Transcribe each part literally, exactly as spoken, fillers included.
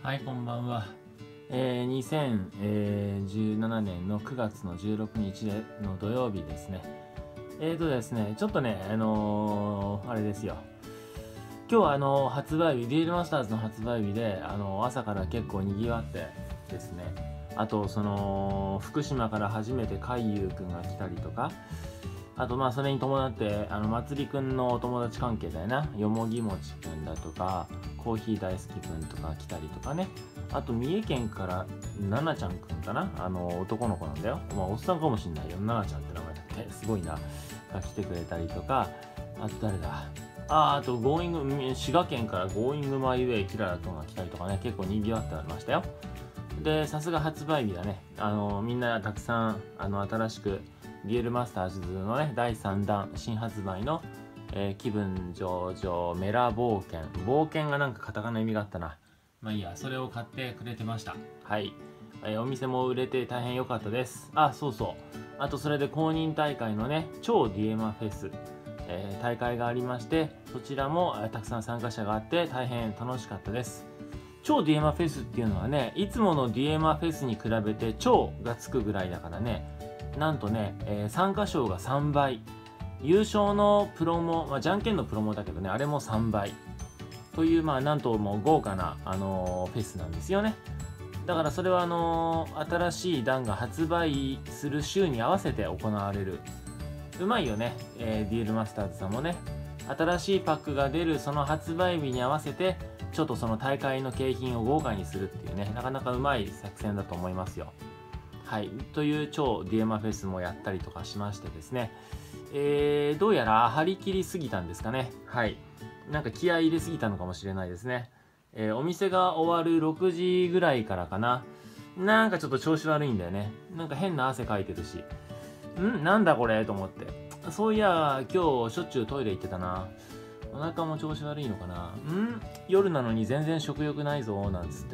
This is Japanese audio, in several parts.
はい、こんばんは。えー、にせんじゅうななねんのくがつのじゅうろくにちの土曜日ですね。えーとですね、ちょっとね、あのー、あれですよ。今日はあのー、発売日、デュエルマスターズの発売日で、あのー、朝から結構賑わってですね、あと、その、福島から初めて海遊くんが来たりとか、あとまあそれに伴ってあのまつりくんのお友達関係だよな、よもぎもちくんだとかコーヒー大好きくんとか来たりとかね、あと三重県からななちゃんくんかな、あの男の子なんだよ、まあおっさんかもしんないよ、ななちゃんって名前だってすごいなが来てくれたりとか、あと誰だ、ああとゴーイング滋賀県からゴーイングマイウェイキララくんが来たりとかね、結構賑わってましたよ。でさすが発売日だね、あのみんなたくさんあの新しくデュエルマスターズのねだいさんだん新発売の、えー、気分上々メラ冒険冒険がなんかカタカナ意味があったな、まあいいや、それを買ってくれてました。はい、えー、お店も売れて大変良かったです。あ、そうそう、あとそれで公認大会のね超ディエマフェス、えー、大会がありまして、そちらも、えー、たくさん参加者があって大変楽しかったです。超ディエマフェスっていうのはね、いつものディエマフェスに比べて超がつくぐらいだからね、なんとね、えー、参加賞がさんばい、優勝のプロモ、まあ、じゃんけんのプロモだけどね、あれもさんばいという、まあなんとも豪華な、あのー、フェスなんですよね。だからそれはあのー、新しい弾が発売する週に合わせて行われる。うまいよね、えー、デュエルマスターズさんもね、新しいパックが出るその発売日に合わせてちょっとその大会の景品を豪華にするっていうね、なかなかうまい作戦だと思いますよ。はい、という超ディエマフェスもやったりとかしましてですね、えー、どうやら張り切りすぎたんですかね。はい、なんか気合い入れすぎたのかもしれないですね。えー、お店が終わるろくじぐらいからかな、なんかちょっと調子悪いんだよね。なんか変な汗かいてるし、んなんだこれと思って、そういや今日しょっちゅうトイレ行ってたな、お腹も調子悪いのかな、ん夜なのに全然食欲ないぞなんつって、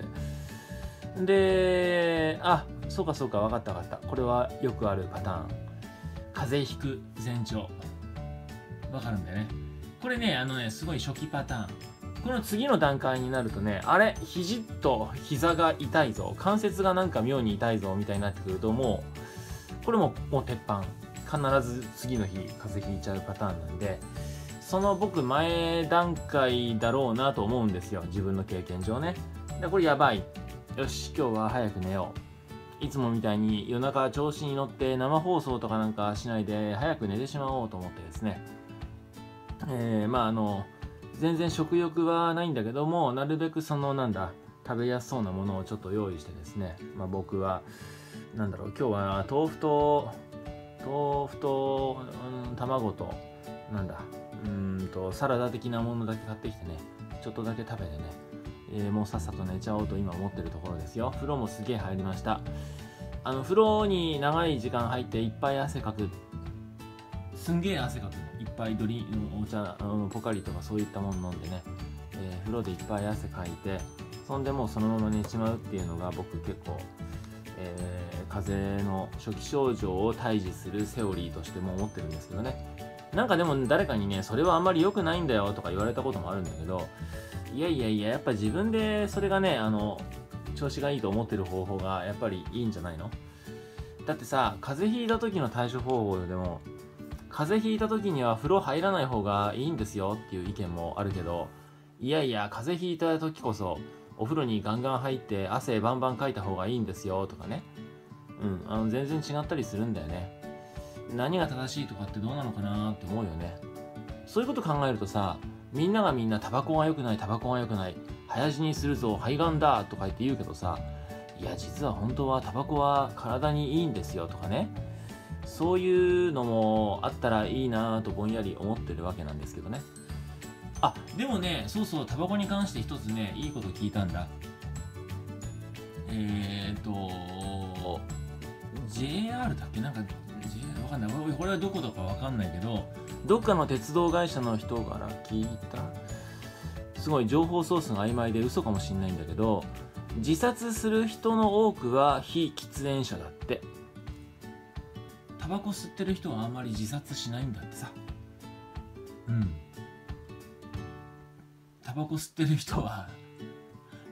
で、あ、そうかそうか、分かった分かった。これはよくあるパターン。風邪ひく前兆。分かるんだよね。これね、あのね、すごい初期パターン。この次の段階になるとね、あれ、肘と膝が痛いぞ、関節がなんか妙に痛いぞみたいになってくると、もう、これももう鉄板。必ず次の日、風邪ひいちゃうパターンなんで、その僕前段階だろうなと思うんですよ。自分の経験上ね。でこれやばい。よし、今日は早く寝よう。いつもみたいに夜中調子に乗って生放送とかなんかしないで早く寝てしまおうと思ってですね。えー、まああの、全然食欲はないんだけども、なるべくそのなんだ、食べやすそうなものをちょっと用意してですね。まあ僕は、なんだろう、今日は豆腐と、豆腐と、うん、卵と、なんだ、うーんと、サラダ的なものだけ買ってきてね、ちょっとだけ食べてね、えー、もうさっさと寝ちゃおうと今思ってるところですよ。風呂もすげえ入りました。あの風呂に長い時間入っていっぱい汗かく、すんげえ汗かくの、いっぱいドリお茶、あのポカリとかそういったもの飲んでね、えー、風呂でいっぱい汗かいて、そんでもうそのまま寝ちまうっていうのが僕結構、えー、風邪の初期症状を退治するセオリーとしても思ってるんですけどね。なんかでも誰かにね、それはあんまり良くないんだよとか言われたこともあるんだけど、いやいやいや、やっぱ自分でそれがね、あの調子がいいと思ってる方法がやっぱりいいんじゃないの。だってさ、風邪ひいた時の対処方法でも、風邪ひいた時には風呂入らない方がいいんですよっていう意見もあるけど、いやいや、風邪ひいた時こそお風呂にガンガン入って汗バンバンかいた方がいいんですよとかね、うん、あの全然違ったりするんだよね。何が正しいとかってどうなのかなって思うよね。そういうこと考えるとさ、みんながみんなタバコが良くないタバコが良くない、早死にするぞ肺がんだとか言って言うけどさ、いや実は本当はタバコは体にいいんですよとかね、そういうのもあったらいいなとぼんやり思ってるわけなんですけどね。あ、でもね、そうそう、タバコに関して一つね、いいこと聞いたんだ。えーと ジェイアール だっけ、なんか ジェイアール わかんない、これはどこだかわかんないけど、どっかの鉄道会社の人から聞いた、すごい情報ソースが曖昧で嘘かもしんないんだけど、自殺する人の多くは非喫煙者だって。タバコ吸ってる人はあんまり自殺しないんだってさ。うん、タバコ吸ってる人は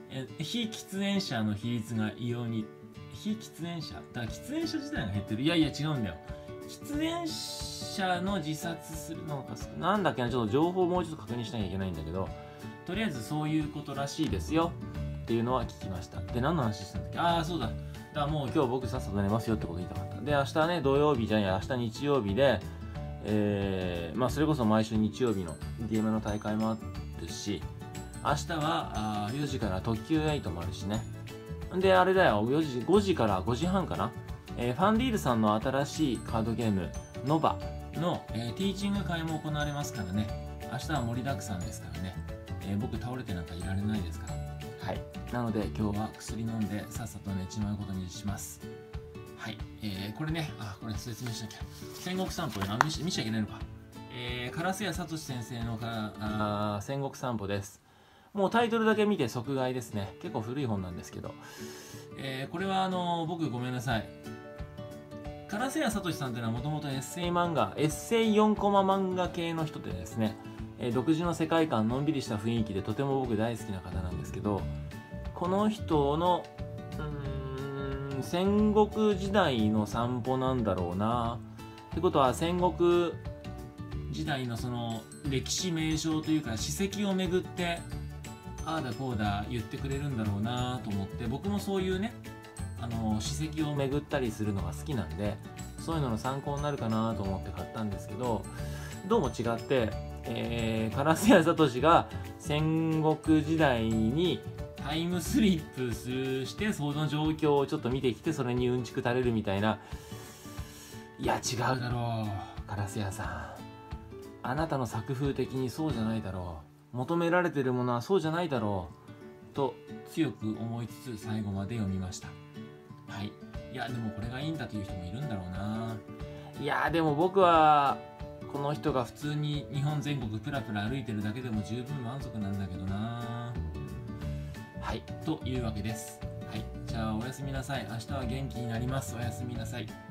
え非喫煙者の比率が異様に、非喫煙者だから喫煙者自体が減ってる。いやいや違うんだよ。喫煙者の自殺するのかなんだっけな、ちょっと情報をもうちょっと確認しなきゃいけないんだけど、とりあえずそういうことらしいですよっていうのは聞きました。で、何の話したんだっけ。ああそうだ、だからもう今日僕さっさと寝ますよってこと言いたかった。で、明日ね土曜日じゃんや、明日日曜日で、えー、まあそれこそ毎週日曜日の ディーエム の大会もあるし、明日はあよじから特急エイトもあるしね。で、あれだよ、よじごじからごじはんかな、えー、ファンディールさんの新しいカードゲームノバの、えー、ティーチング会も行われますからね。明日は盛りだくさんですからね、えー、僕倒れてなんかいられないですから。はい、なので今日は薬飲んでさっさと寝ちまうことにします。はい、えー、これね、あ、これ説明しなきゃ。戦国散歩、あ、見し見ちゃいけないのか。えー、烏谷聡先生のかあ戦国散歩です。もうタイトルだけ見て即買いですね。結構古い本なんですけど、えー、これはあのー、僕ごめんなさい。烏谷聡さんというのはもともとエッセイ漫画、エッセイよんコマ漫画系の人でですね、えー、独自の世界観、のんびりした雰囲気でとても僕大好きな方なんですけど、この人のうーん戦国時代の散歩なんだろうな。ってことは戦国時代のその歴史名称というか史跡を巡ってああだこうだ言ってくれるんだろうなと思って、僕もそういうね、あの史跡を巡ったりするのが好きなんで、そういうのの参考になるかなと思って買ったんですけど、どうも違って、えー、烏谷聡が戦国時代にタイムスリップするしてその状況をちょっと見てきて、それにうんちく垂れるみたいな。いや違うだろう烏谷さん、あなたの作風的にそうじゃないだろう、求められてるものはそうじゃないだろうと強く思いつつ最後まで読みました。はい。いやでもこれがいいんだという人もいるんだろうな。いやでも僕はこの人が普通に日本全国プラプラ歩いてるだけでも十分満足なんだけどな。はい、というわけです。はい、じゃあおやすみなさい。明日は元気になります。おやすみなさい。